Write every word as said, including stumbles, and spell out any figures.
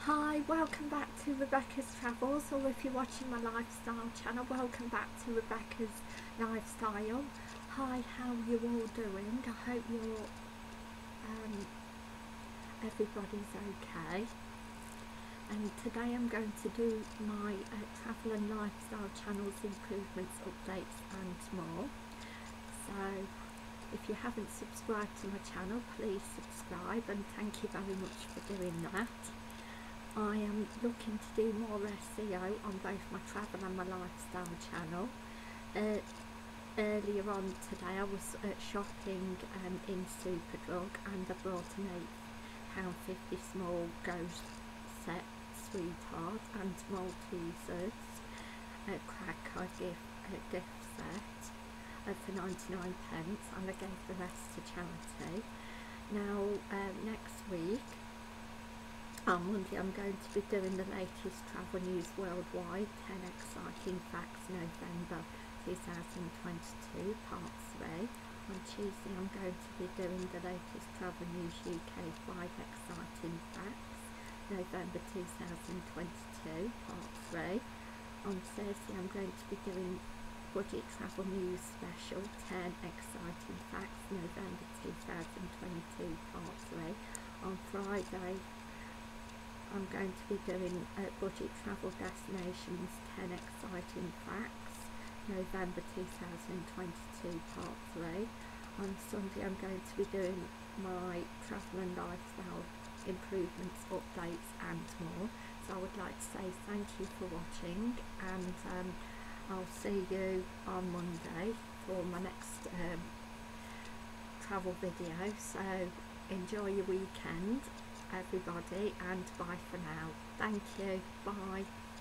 Hi, welcome back to Rebecca's Travels, or if you're watching my lifestyle channel, welcome back to Rebecca's Lifestyle. Hi, how are you all doing? I hope you're, um, everybody's okay. And today I'm going to do my uh, travel and lifestyle channels improvements, updates and more. So if you haven't subscribed to my channel, please subscribe, and thank you very much for doing that. I am looking to do more S E O on both my travel and my lifestyle channel. Uh, earlier on today I was uh, shopping um, in Superdrug, and I brought an eight pound fifty small ghost set sweetheart and Maltesers, a cracker gift, a gift set uh, for ninety-nine pence, and I gave the rest to charity. Now uh, next week on Monday I'm going to be doing the latest travel news worldwide, ten exciting facts November two thousand twenty-two part three. On Tuesday I'm going to be doing the latest travel news U K, five exciting facts November two thousand twenty-two part three. On Thursday I'm going to be doing budget travel news special, ten exciting facts November two thousand twenty-two part three. On Friday I'm going to be doing uh, budget travel destinations, ten exciting facts November two thousand twenty-two part three. On Sunday I'm going to be doing my travel and lifestyle improvements, updates and more. So I would like to say thank you for watching, and um, I'll see you on Monday for my next um, travel video. So enjoy your weekend everybody, and bye for now. Thank you. Bye.